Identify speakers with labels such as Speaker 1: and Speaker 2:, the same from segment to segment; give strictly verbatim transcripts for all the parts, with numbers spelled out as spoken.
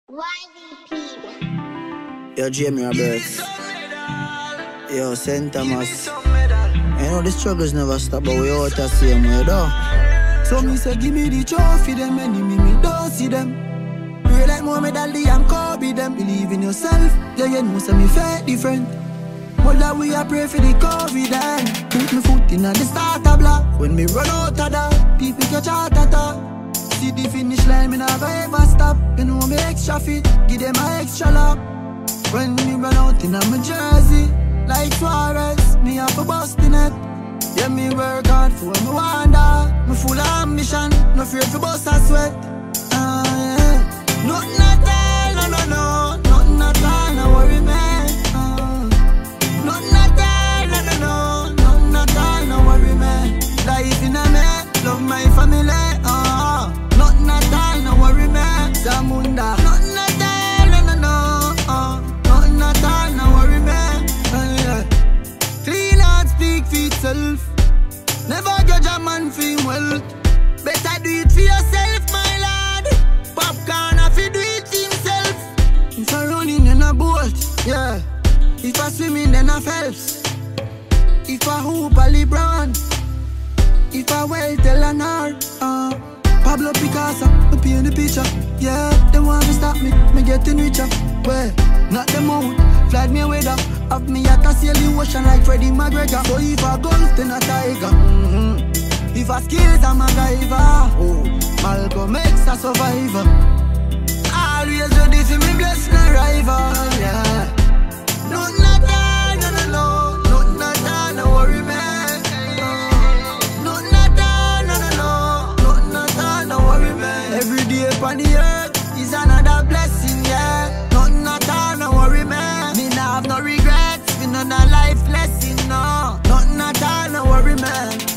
Speaker 1: Y D P.
Speaker 2: Yo, Jamie Roberts. Yo, Saint Thomas. I know the struggles never stop, but we out the same way, though. So me say, give me the trophy, them enemy, me don't see them. Pray like Muhammad Ali and Kobe, them. Believe in yourself, yeah, you know, say me fair different. But that we a pray for the COVID, and put me foot in the starter block. When me run out of that, people catch heart attack. See the finish line, me never ever stop. You know me extra fit, give them a extra lap. When me run out in my jersey, like Suarez, me have a bust in it. Yeah, me work hard for me wonder. Me full of ambition, no fear for bust a sweat. Ah, yeah. Nothing at all, no, no, no. Nothing at all, no worry me. Ah. Nothing at all, no, no, no. Nothing at all, no worry me. Life in a me, love my family. Ah. Nothing at all, no worry me. Zamunda. Nothing at all, no, no, no. Ah. Nothing at all, no worry me. Ah, yeah. Clean heart speak for itself. Never judge a man for him wealth. Better do it for yourself, my lad. Popcorn if you do it himself. If I running in a boat, yeah. If I swimming then I Phelps. If I hoop a LeBron. If I well tell an art, uh, Pablo Picasso, me paint the picture. Yeah, they want to stop me, me getting richer. Well, not the mood, flag me away up. Have me at a sailing ocean like Freddie McGregor. So if I golf, then a tiger. Mm-hmm. If I skills, I'm a MacGyver. Oh, Malcolm X a survivor. Always ready for me bless my rival. Yeah. Nothing at all, no, no, no. Nothing at all, no worry me. Nothing at all, no, no, no. Nothing at all, no worry me. Every day upon the earth is another blessing, yeah. Nothing at all, no worry me. Me nah have no regrets, me no no life lesson, no. Nothing at all, no worry me.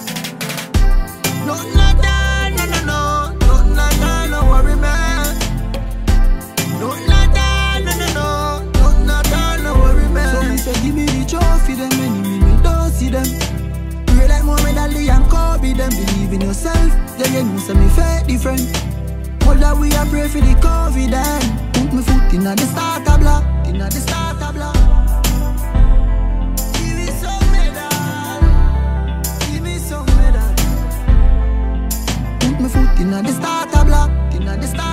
Speaker 2: Nothing at all, no, no, no. Nothing at all, no worry me. Nothing at all, no, no, no. Nothing at all, no worry me. So me say give me the trophy, them enemy, me don't see them. Pray like Muhammad Ali and Kobe, them. Believe in yourself, yeah, you know, say me fair different. All that we a pray for the COVID, and put me foot in the starter block, in the starter block. Give me some medal, give me some medal. Put me foot in the starter block, in the starter block.